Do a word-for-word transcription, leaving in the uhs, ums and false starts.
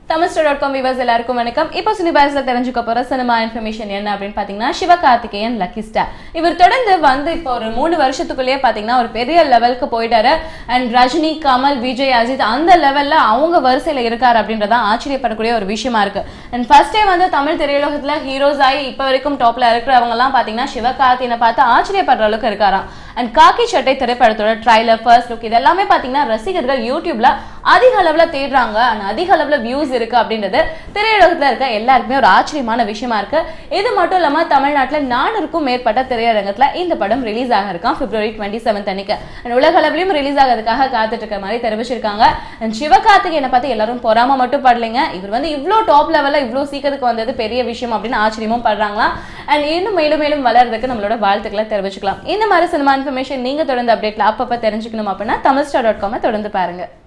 Thamizstar dot com viewers எல்லாருக்கும் வணக்கம். இப்போ சினிபாஸ்ல தெரிஞ்சுக்க போற சினிமா இன்ஃபர்மேஷன் என்ன அப்படினு பாத்தீங்கன்னா சிவகார்த்திகேயன் லக்கி ஸ்டார். இவர் தொடர்ந்து வந்து இப்போ ஒரு மூணு வருஷத்துக்குள்ளே பாத்தீங்கன்னா ஒரு பெரிய லெவலுக்கு போயிட்டாரு. அண்ட் ரஜினி, கமல், விஜய், அஜித் அந்த லெவல்ல அவங்க வரிசையில இருக்காரு அப்படின்றத ஆச்சரியப்படக்கூடிய ஒரு விஷயமா இருக்கு. அண்ட் ஃபர்ஸ்ட் டைம் வந்து தமிழ் திரையுலகத்துல ஹீரோஸ் ஆகி இப்போ வரைக்கும் டாப்ல இருக்கிறவங்க எல்லாம் பாத்தீங்கன்னா சிவகார்த்திகேயனை பார்த்து ஆச்சரியப்படுற அளவுக்கு இருக்காராம். அண்ட் காக்கி சட்டை திரைப்படத்தோட ட்ரைலர், ஃபர்ஸ்ட் லுக் இதெல்லாமே பாத்தீங்கன்னா ரசிகர்கள் யூடியூப்ல அதிக அளவுல தேடுறாங்க. அண்ட் அதிக அளவுல வியூஸ் இருக்கு அப்படின்றது திரையுலகத்துல இருக்க எல்லாருக்குமே ஒரு ஆச்சரியமான விஷயமா இருக்கு. இது மட்டும் இல்லாம தமிழ்நாட்டுல நானூறுக்கும் மேற்பட்ட திரையரங்கத்துல இந்த படம் ரிலீஸ் ஆக இருக்கான் பிப்ரவரி இருபத்தி ஏழாம் அன்னைக்கு. உலக அளவிலும் ரிலீஸ் ஆகிறதுக்காக காத்துட்டு இருக்க மாதிரி தெரிவிச்சிருக்காங்க. சிவகார்த்திகேயனை பார்த்து எல்லாரும் பொறாம மட்டும் படலைங்க, இவர் வந்து இவ்வளவு டாப் லெவல்ல இவ்வளவு சீக்கிரத்துக்கு வந்தது பெரிய விஷயம் அப்படின்னு ஆச்சரியமும் படுறாங்களா. அண்ட் இன்னும் மேலும் மேலும் வளர்றதுக்கு நம்மளோட வாழ்த்துக்களை தெரிவிச்சுக்கலாம். இந்த மாதிரி சினிமா இன்ஃபர்மேஷன் நீங்க தொடர்ந்து அப்டேட்ல அப்பப்ப தெரிஞ்சுக்கணும் அப்படின்னா தமிழ்ஸ்டார் டாட் காம் தொடர்ந்து பாருங்க.